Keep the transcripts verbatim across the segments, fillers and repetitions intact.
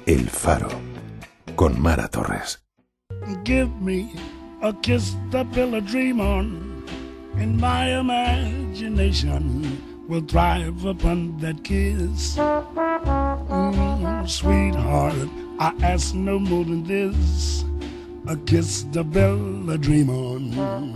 El Faro, con Mara Torres. Give me a kiss to build a dream on, and my imagination will thrive upon that kiss. Mm, sweetheart, I ask no more than this, a kiss to build a dream on.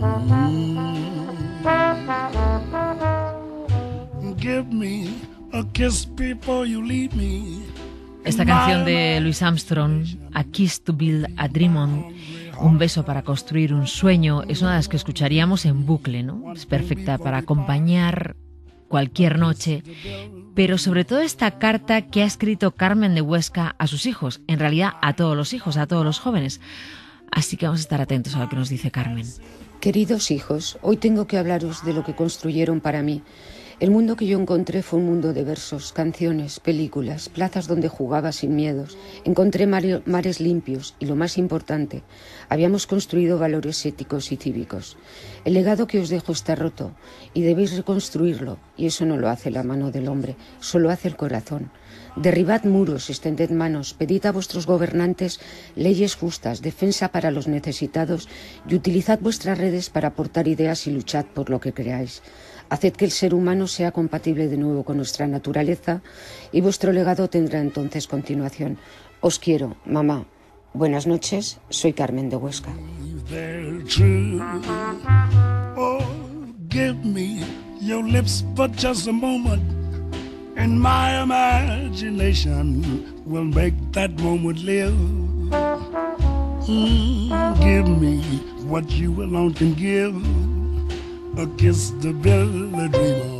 Mm, give me a kiss before you leave me. Esta canción de Louis Armstrong, A Kiss to Build a Dream On, un beso para construir un sueño, es una de las que escucharíamos en bucle, ¿no? Es perfecta para acompañar cualquier noche, pero sobre todo esta carta que ha escrito Carmen de Huesca a sus hijos, en realidad a todos los hijos, a todos los jóvenes. Así que vamos a estar atentos a lo que nos dice Carmen. Queridos hijos, hoy tengo que hablaros de lo que construyeron para mí. El mundo que yo encontré fue un mundo de versos, canciones, películas, plazas donde jugaba sin miedos. Encontré mares limpios y, lo más importante, habíamos construido valores éticos y cívicos. El legado que os dejo está roto y debéis reconstruirlo, y eso no lo hace la mano del hombre, solo hace el corazón. Derribad muros, extended manos, pedid a vuestros gobernantes leyes justas, defensa para los necesitados y utilizad vuestras redes para aportar ideas y luchad por lo que creáis. Haced que el ser humano sea compatible de nuevo con nuestra naturaleza y vuestro legado tendrá entonces continuación. Os quiero, mamá. Buenas noches, soy Carmen de Huesca. Oh, give me your lips for just a moment, and my imagination will make that moment live. Mm, give me what you alone can give, a kiss to build a dream on.